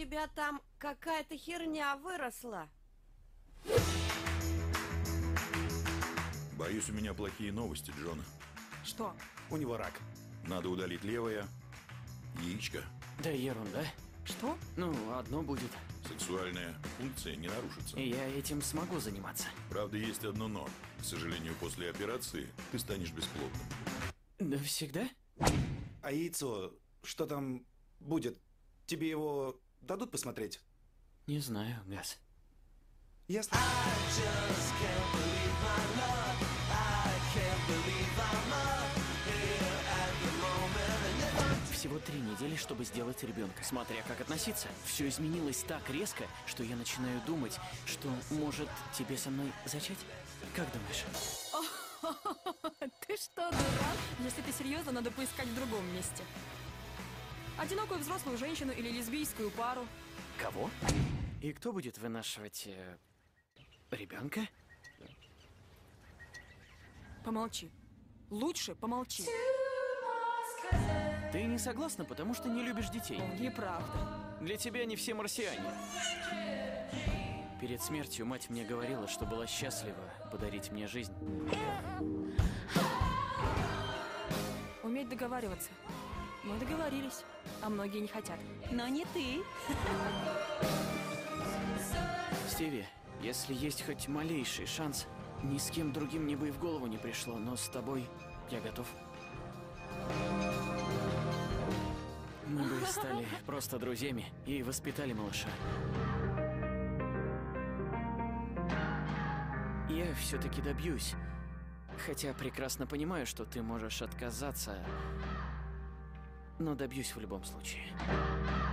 тебя там какая-то херня выросла. Боюсь, у меня плохие новости, Джона. Что? У него рак. Надо удалить левое яичко. Да ерунда. Что? Ну, одно будет. Сексуальная функция не нарушится. И я этим смогу заниматься. Правда, есть одно но. К сожалению, после операции ты станешь бесплодным. Навсегда? А яйцо, что там будет? Тебе его дадут посмотреть? Не знаю, Газ. Ясно. Всего 3 недели, чтобы сделать ребенка. Смотря как относиться. Все изменилось так резко, что я начинаю думать, что, может, тебе со мной зачать? Как думаешь? Ты что, дурак? Если ты серьезно, надо поискать в другом месте. Одинокую взрослую женщину или лесбийскую пару. Кого? И кто будет вынашивать ребенка? Помолчи. Лучше помолчи. Ты не согласна, потому что не любишь детей. Неправда. Для тебя они все марсиане. Перед смертью мать мне говорила, что была счастлива подарить мне жизнь. Уметь договариваться. Мы договорились, а многие не хотят. Но не ты. Стиви, если есть хоть малейший шанс, ни с кем другим мне бы и в голову не пришло, но с тобой я готов. Мы бы стали просто друзьями и воспитали малыша. Я все-таки добьюсь. Хотя прекрасно понимаю, что ты можешь отказаться, но добьюсь в любом случае.